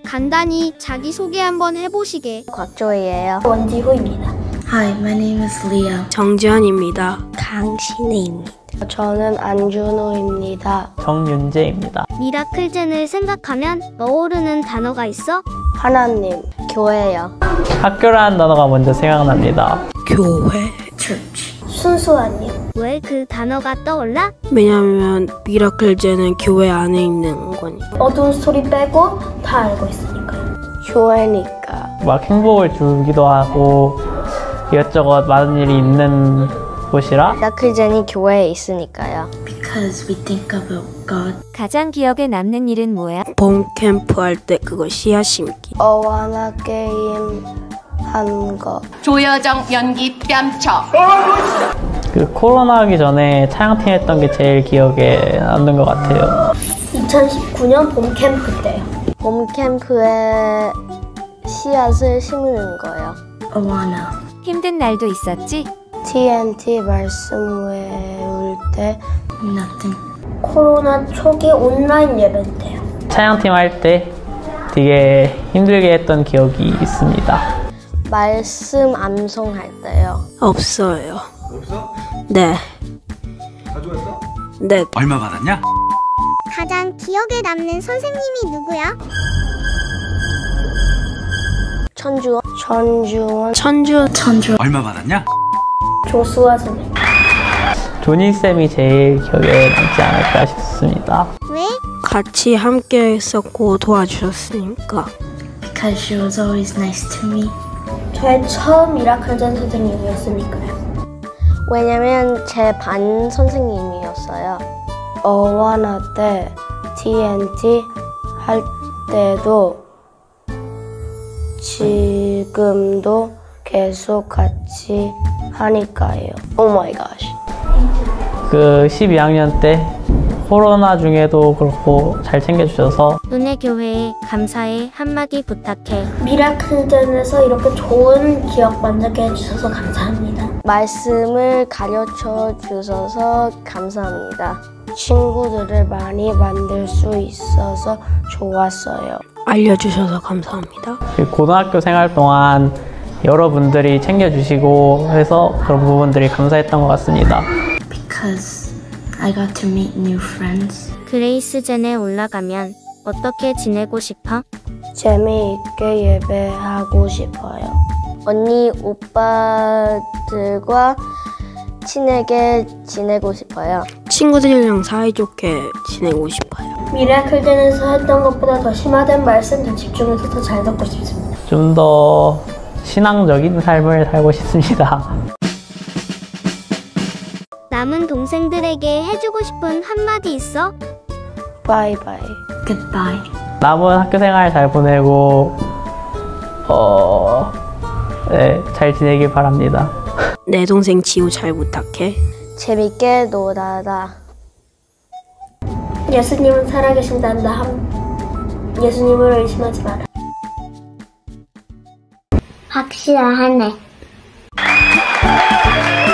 간단히 자기소개 한번 해보시게. 곽조이예요. 원지호입니다. Hi, my name is Leo. 정지현입니다. 강신혜입니다. 저는 안준호입니다. 정윤재입니다. 미라클젠을 생각하면 떠오르는 단어가 있어? 하나님, 교회요. 학교라는 단어가 먼저 생각납니다. 교회. Church. 순수한요. 왜 그 단어가 떠올라? 왜냐면 미라클젠은 교회 안에 있는 거니. 어두운 스토리 빼고 다 알고 있으니까요. 교회니까. 막 행복을 주기도 하고 이것저것 많은 일이 있는 곳이라. 미라클젠이 교회에 있으니까요. Because we think about God. 가장 기억에 남는 일은 뭐야? 봄 캠프 할 때 그거 씨앗 심기. 어와나 게임 한 거. 조여정 연기 뺨쳐. 그 코로나 하기 전에 차양팀 했던 게 제일 기억에 남는 것 같아요. 2019년 봄 캠프 때요. 봄 캠프에 씨앗을 심는 거예요. Awana. 힘든 날도 있었지? TNT 말씀 외울 때 Nothing. 코로나 초기 온라인 예배 때요. 차양팀 할 때 되게 힘들게 했던 기억이 있습니다. 말씀 암송할 때요. 없어요. 없어? 네. 가져왔어? 네. 얼마 받았냐? 가장 기억에 남는 선생님이 누구야? 천주원. 천주. 얼마 받았냐? 조수아 선생님. 조니쌤이 제일 기억에 남지 않을까 싶습니다. 왜? 같이 함께 했었고 도와주셨으니까. Because she was always nice to me. 저의 처음 미라클젠 선생님이었으니까요. 왜냐면 제 반 선생님이었어요. 어와나 때 TNT 할 때도 지금도 계속 같이 하니까요. 오 마이 갓. 그 12학년 때 코로나 중에도 그렇고 잘 챙겨주셔서 은혜 교회에 감사의 한마디 부탁해. 미라클젠에서 이렇게 좋은 기억 만들게 해주셔서 감사합니다. 말씀을 가르쳐 주셔서 감사합니다. 친구들을 많이 만들 수 있어서 좋았어요. 알려주셔서 감사합니다. 고등학교 생활 동안 여러분들이 챙겨주시고 해서 그런 부분들이 감사했던 것 같습니다. Because I got to meet new friends. 그레이스젠에 올라가면 어떻게 지내고 싶어? 재미있게 예배하고 싶어요. 언니, 오빠들과 친하게 지내고 싶어요. 친구들이랑 사이좋게 지내고 싶어요. 미라클젠에서 했던 것보다 더 심화된 말씀 더 집중해서 더 잘 듣고 싶습니다. 좀 더 신앙적인 삶을 살고 싶습니다. 남은 동생들에게 해주고 싶은 한마디 있어? 바이바이. Goodbye. 남은 학교 생활 잘 보내고 네, 잘 지내길 바랍니다. 내 동생 지우 잘 부탁해. 재밌게 놀아라. 예수님은 살아계신단다. 예수님을 의심하지 마라. 확실하네.